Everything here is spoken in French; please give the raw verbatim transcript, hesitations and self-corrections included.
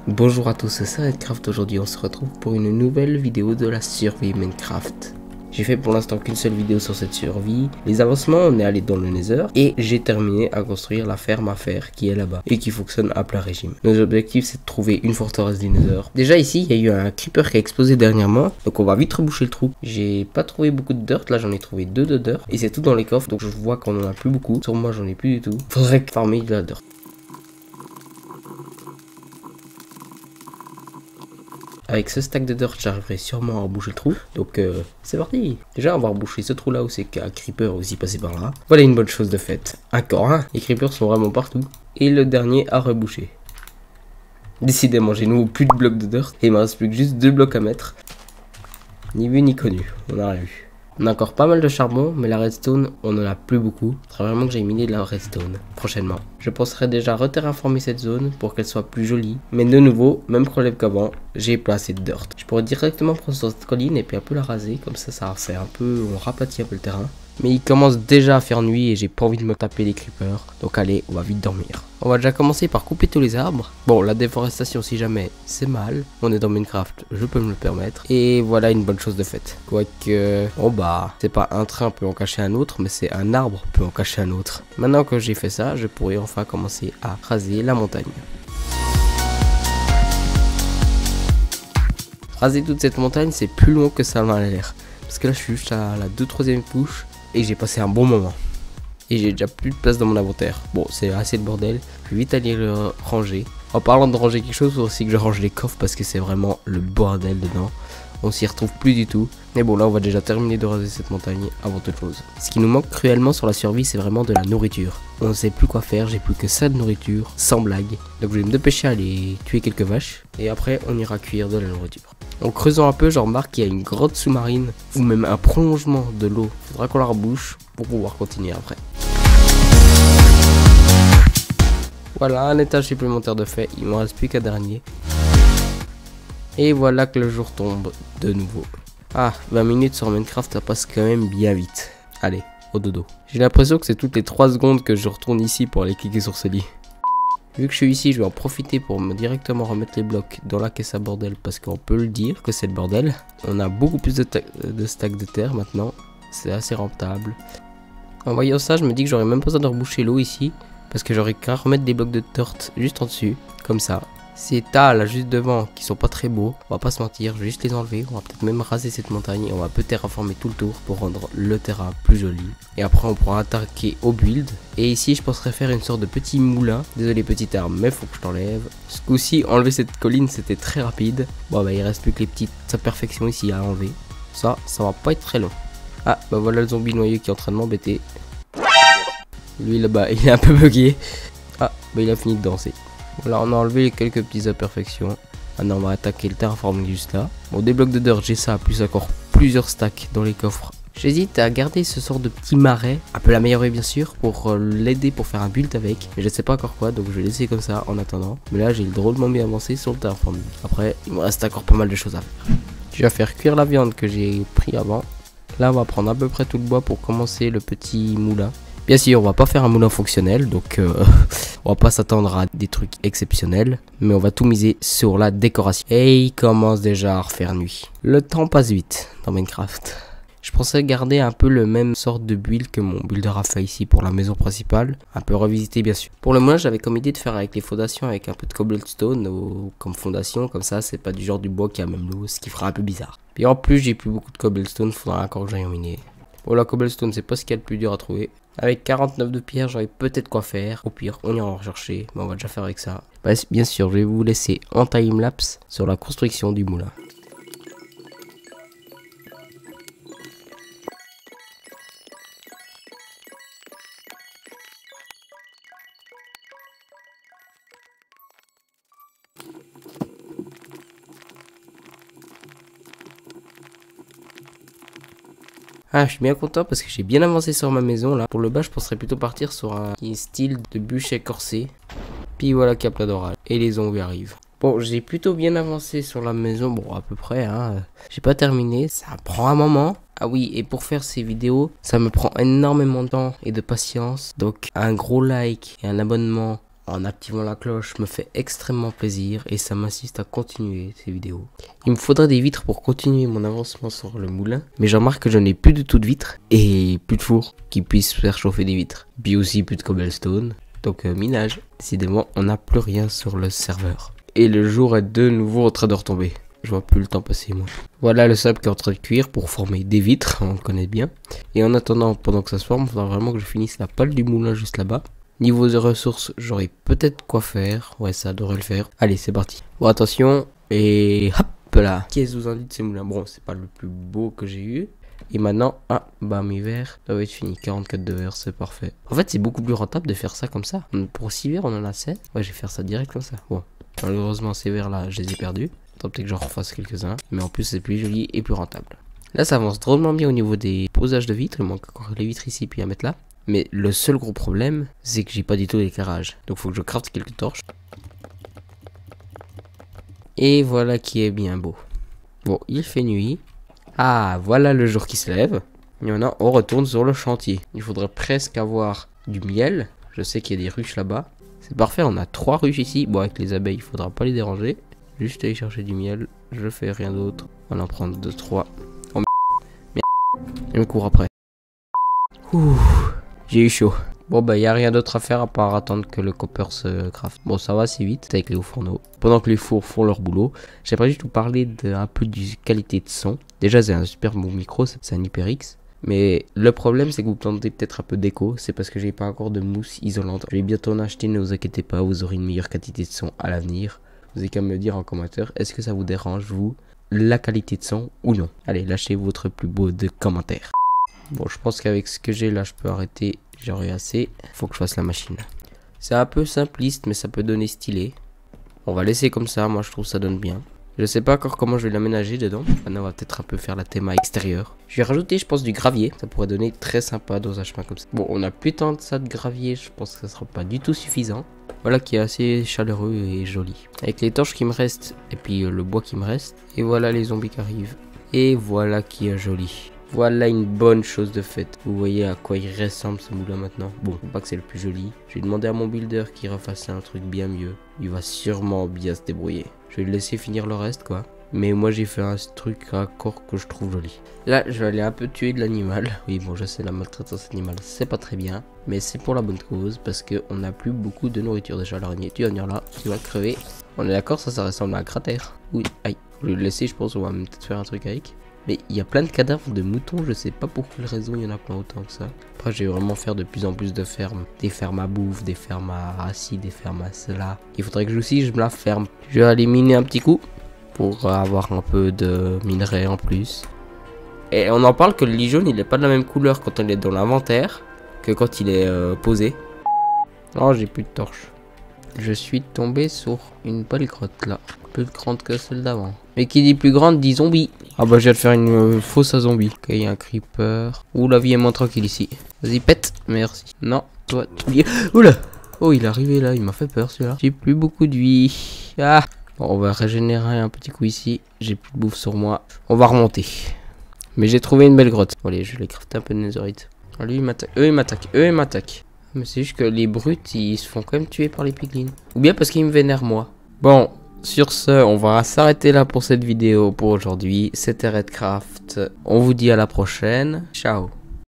Bonjour à tous, c'est Redcraft. Aujourd'hui on se retrouve pour une nouvelle vidéo de la survie Minecraft. J'ai fait pour l'instant qu'une seule vidéo sur cette survie. Les avancements, on est allé dans le Nether et j'ai terminé à construire la ferme à fer qui est là-bas et qui fonctionne à plein régime. Nos objectifs, c'est de trouver une forteresse du Nether. Déjà ici, il y a eu un creeper qui a explosé dernièrement, donc on va vite reboucher le trou. J'ai pas trouvé beaucoup de dirt, là j'en ai trouvé deux de dirt et c'est tout dans les coffres, donc je vois qu'on en a plus beaucoup. Sur moi, j'en ai plus du tout. Faudrait que farmer de la dirt. Avec ce stack de dirt, j'arriverai sûrement à reboucher le trou. Donc euh, c'est parti. Déjà on va reboucher ce trou là où c'est qu'un creeper aussi passé par là. Voilà une bonne chose de faite. Encore un. Les creepers sont vraiment partout. Et le dernier à reboucher. Décidément j'ai nouveau plus de blocs de dirt. Et il me reste plus que juste deux blocs à mettre. Ni vu ni connu. On a rien vu. On a encore pas mal de charbon, mais la redstone, on en a plus beaucoup. Il faudrait vraiment que j'aille miner de la redstone prochainement. Je penserai déjà reterraformer cette zone pour qu'elle soit plus jolie. Mais de nouveau, même problème qu'avant, j'ai pas assez de dirt. Je pourrais directement prendre sur cette colline et puis un peu la raser. Comme ça, ça fait un peu, on raplatit un peu le terrain. Mais il commence déjà à faire nuit et j'ai pas envie de me taper les creepers. Donc allez, on va vite dormir. On va déjà commencer par couper tous les arbres. Bon, la déforestation si jamais, c'est mal. On est dans Minecraft, je peux me le permettre. Et voilà une bonne chose de faite. Quoique, oh bah, c'est pas un train peut en cacher un autre, mais c'est un arbre peut en cacher un autre. Maintenant que j'ai fait ça, je pourrais enfin commencer à raser la montagne. Raser toute cette montagne, c'est plus long que ça m'a l'air. Parce que là, je suis juste à la deux troisième couche. Et j'ai passé un bon moment. Et j'ai déjà plus de place dans mon inventaire. Bon, c'est assez de bordel. Je vais vite aller le ranger. En parlant de ranger quelque chose, il faut aussi que je range les coffres parce que c'est vraiment le bordel dedans. On s'y retrouve plus du tout. Mais bon, là, on va déjà terminer de raser cette montagne avant toute chose. Ce qui nous manque cruellement sur la survie, c'est vraiment de la nourriture. On ne sait plus quoi faire. J'ai plus que ça de nourriture, sans blague. Donc, je vais me dépêcher à aller tuer quelques vaches. Et après, on ira cuire de la nourriture. En creusant un peu, je remarque qu'il y a une grotte sous-marine ou même un prolongement de l'eau. Faudra qu'on la rebouche pour pouvoir continuer après. Voilà, un étage supplémentaire de fait. Il ne me reste plus qu'un dernier. Et voilà que le jour tombe de nouveau. Ah, vingt minutes sur Minecraft, ça passe quand même bien vite. Allez, au dodo. J'ai l'impression que c'est toutes les trois secondes que je retourne ici pour aller cliquer sur ce lit. Vu que je suis ici, je vais en profiter pour me directement remettre les blocs dans la caisse à bordel. Parce qu'on peut le dire que c'est le bordel. On a beaucoup plus de, de stacks de terre maintenant. C'est assez rentable. En voyant ça, je me dis que j'aurais même pas besoin de reboucher l'eau ici. Parce que j'aurais qu'à remettre des blocs de dirt juste en dessus. Comme ça. Ces tas là juste devant qui sont pas très beaux, on va pas se mentir, je vais juste les enlever. On va peut-être même raser cette montagne et on va peut-être terraformer tout le tour pour rendre le terrain plus joli. Et après on pourra attaquer au build. Et ici je penserais faire une sorte de petit moulin. Désolé petite arme, mais faut que je t'enlève. Ce coup-ci enlever cette colline c'était très rapide. Bon bah il reste plus que les petites imperfections ici à enlever. Ça, ça va pas être très long. Ah bah voilà le zombie noyeux qui est en train de m'embêter. Lui là-bas il est un peu bugué. Ah bah il a fini de danser. Voilà, on a enlevé quelques petites imperfections. Maintenant, on va attaquer le terraforming juste là. Bon, des blocs de dirt, j'ai ça, plus encore plusieurs stacks dans les coffres. J'hésite à garder ce sort de petit marais, un peu l'améliorer bien sûr, pour euh, l'aider pour faire un build avec. Mais je sais pas encore quoi, donc je vais laisser comme ça en attendant. Mais là, j'ai drôlement bien avancé sur le terraforming. Après, il me reste encore pas mal de choses à faire. Je vais faire cuire la viande que j'ai pris avant. Là, on va prendre à peu près tout le bois pour commencer le petit moulin. Bien sûr, on va pas faire un moulin fonctionnel, donc euh, on va pas s'attendre à des trucs exceptionnels, mais on va tout miser sur la décoration. Et il commence déjà à refaire nuit. Le temps passe vite dans Minecraft. Je pensais garder un peu le même sort de build que mon builder a fait ici pour la maison principale, un peu revisité bien sûr. Pour le moulin, j'avais comme idée de faire avec les fondations avec un peu de cobblestone ou, comme fondation, comme ça c'est pas du genre du bois qui a même l'eau, ce qui fera un peu bizarre. Puis en plus, j'ai plus beaucoup de cobblestone, faudra encore que j'aille en miner. Bon, la cobblestone, c'est pas ce qu'il y a de plus dur à trouver. Avec quarante-neuf de pierre, j'aurais peut-être quoi faire. Au pire, on ira en rechercher, mais on va déjà faire avec ça. Bah, bien sûr, je vais vous laisser en timelapse sur la construction du moulin. Ah, je suis bien content parce que j'ai bien avancé sur ma maison là. Pour le bas, je penserais plutôt partir sur un style de bûcher corsé. Puis voilà qu'il y a plein d'orage. Et les zombies arrivent. Bon, j'ai plutôt bien avancé sur la maison. Bon, à peu près, hein. J'ai pas terminé. Ça prend un moment. Ah oui, et pour faire ces vidéos, ça me prend énormément de temps et de patience. Donc, un gros like et un abonnement en activant la cloche me fait extrêmement plaisir et ça m'insiste à continuer ces vidéos. Il me faudrait des vitres pour continuer mon avancement sur le moulin, mais j'en remarque que je n'ai plus du tout de vitres et plus de four qui puisse faire chauffer des vitres. Puis aussi plus de cobblestone, donc euh, minage. Décidément, on n'a plus rien sur le serveur. Et le jour est de nouveau en train de retomber. Je vois plus le temps passer moi. Voilà le sable qui est en train de cuire pour former des vitres, on le connaît bien. Et en attendant, pendant que ça se forme, il faudra vraiment que je finisse la pale du moulin juste là-bas. Niveau des ressources, j'aurai peut-être quoi faire. Ouais, ça devrait le faire. Allez, c'est parti. Bon, attention. Et hop là. Qu'est-ce que vous en dites de ces moulins? Bon, c'est pas le plus beau que j'ai eu. Et maintenant, ah, bah mes verres doivent être finis. quarante-quatre de verre, c'est parfait. En fait, c'est beaucoup plus rentable de faire ça comme ça. Pour six verres, on en a sept. Ouais, je vais faire ça direct comme ça. Bon, malheureusement, ces verres là, je les ai perdus. Tant peut-être que j'en refasse quelques-uns. Mais en plus, c'est plus joli et plus rentable. Là, ça avance drôlement bien au niveau des posages de vitres. Il manque encore les vitres ici, puis à mettre là. Mais le seul gros problème, c'est que j'ai pas du tout d'éclairage. Donc, faut que je crafte quelques torches. Et voilà qui est bien beau. Bon, il fait nuit. Ah, voilà le jour qui se lève. Et maintenant, on retourne sur le chantier. Il faudrait presque avoir du miel. Je sais qu'il y a des ruches là-bas. C'est parfait, on a trois ruches ici. Bon, avec les abeilles, il faudra pas les déranger. Juste aller chercher du miel. Je fais rien d'autre. On va en prendre deux, trois. Oh merde. Il me court après. Ouh, j'ai eu chaud. Bon bah y a rien d'autre à faire à part attendre que le copper se craft. Bon ça va assez vite avec les hauts fourneaux. Pendant que les fours font leur boulot, j'aimerais juste vous parler d'un peu de qualité de son. Déjà c'est un super bon micro, c'est un HyperX. Mais le problème c'est que vous entendez peut-être un peu d'écho. C'est parce que j'ai pas encore de mousse isolante. Je vais bientôt en acheter, ne vous inquiétez pas, vous aurez une meilleure qualité de son à l'avenir. Vous avez qu'à me le dire en commentaire, est-ce que ça vous dérange vous, la qualité de son ou non? Allez, lâchez votre plus beau de commentaires. Bon, je pense qu'avec ce que j'ai là, je peux arrêter. J'aurai assez. Faut que je fasse la machine. C'est un peu simpliste, mais ça peut donner stylé. On va laisser comme ça. Moi, je trouve ça donne bien. Je sais pas encore comment je vais l'aménager dedans. Maintenant, on va peut-être un peu faire la théma extérieure. Je vais rajouter, je pense, du gravier. Ça pourrait donner très sympa dans un chemin comme ça. Bon, on a plus tant de ça de gravier. Je pense que ça sera pas du tout suffisant. Voilà qui est assez chaleureux et joli. Avec les torches qui me restent et puis euh, le bois qui me reste. Et voilà les zombies qui arrivent. Et voilà qui est joli. Voilà une bonne chose de faite. Vous voyez à quoi il ressemble ce moulin maintenant. Bon, pas que c'est le plus joli. Je vais demander à mon builder qu'il refasse un truc bien mieux. Il va sûrement bien se débrouiller. Je vais le laisser finir le reste quoi. Mais moi j'ai fait un truc raccord que je trouve joli. Là je vais aller un peu tuer de l'animal. Oui bon je sais la maltraitance animale c'est pas très bien. Mais c'est pour la bonne cause parce qu'on n'a plus beaucoup de nourriture déjà. L'araignée tu vas venir là, tu vas crever. On est d'accord ça ça ressemble à un cratère. Oui aïe. Je vais le laisser je pense on va peut-être faire un truc avec. Mais il y a plein de cadavres de moutons, je sais pas pour quelle raison il y en a plein autant que ça. Après je vais vraiment faire de plus en plus de fermes. Des fermes à bouffe, des fermes à ci, des fermes à cela. Il faudrait que je aussi je me la ferme. Je vais aller miner un petit coup pour avoir un peu de minerai en plus. Et on en parle que le lit jaune il est pas de la même couleur quand il est dans l'inventaire que quand il est euh, posé. Oh j'ai plus de torches. Je suis tombé sur une belle grotte là. Plus grande que celle d'avant. Mais qui dit plus grande dit zombie. Ah bah je viens de faire une euh, fosse à zombie. Ok il y a un creeper. Ouh la vie est moins tranquille ici. Vas-y pète. Merci. Non toi tu... Oula. Oh il est arrivé là. Il m'a fait peur celui-là. J'ai plus beaucoup de vie. Ah. Bon on va régénérer un petit coup ici. J'ai plus de bouffe sur moi. On va remonter. Mais j'ai trouvé une belle grotte. Bon, allez je vais crafter un peu de netherite. Ah, lui il m'attaque. Eux ils m'attaquent. Eux ils m'attaquent. Mais c'est juste que les brutes ils se font quand même tuer par les piglins. Ou bien parce qu'ils me vénèrent moi. Bon. Sur ce, on va s'arrêter là pour cette vidéo pour aujourd'hui. C'était Redcraft. On vous dit à la prochaine. Ciao.